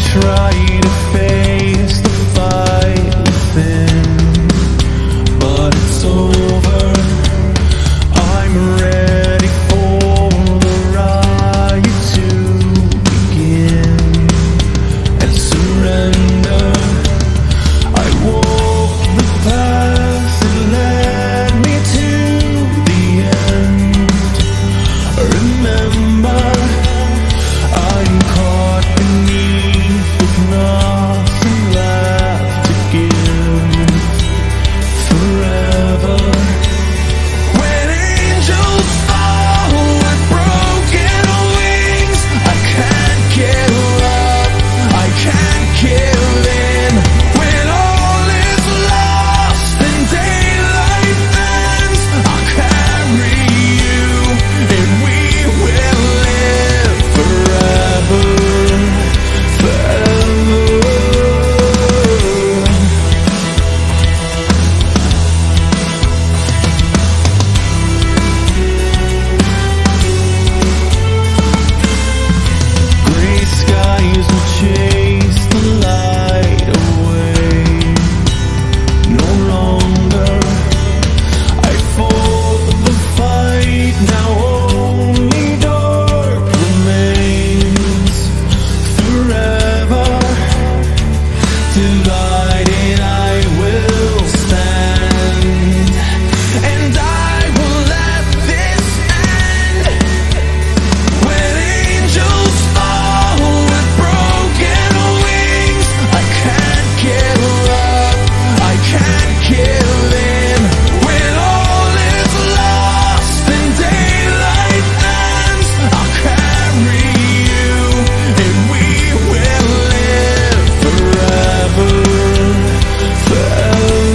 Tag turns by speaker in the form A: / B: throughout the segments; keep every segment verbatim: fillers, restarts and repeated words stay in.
A: try to face the fight within, but it's over. I'm ready for the riot to begin and surrender. I walk the path that led me to the end. Remember, I'm caught beneath with nothing left to give forever. When angels fall with broken wings, I can't give up, I can't give in. When all is lost and daylight ends, I'll carry you and we will live forever, forever. Gray skies will chase the light away. No longer I fought the fight, now only dark remains. Forever divided I will stand, and I will let this end. When angels fall with broken wings, I can't give up, I can't give in. When all is lost and daylight ends, I'll carry you and we will live forever, forever.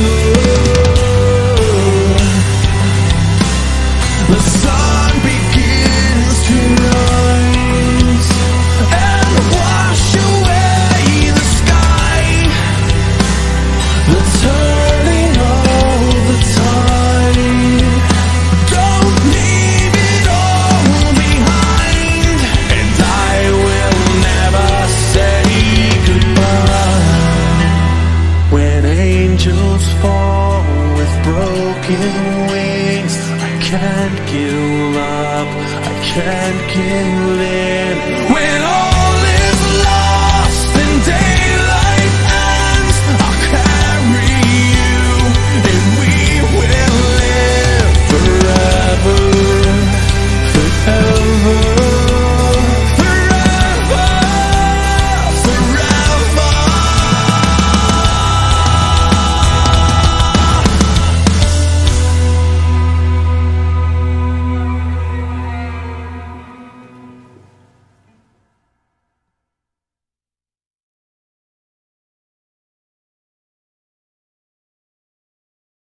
A: The sun begins to rise and wash away the sky. The turning of the tide. Don't leave it all behind, and I will never say goodbye. When angels fall with broken wings, I can't give up, I can't give in.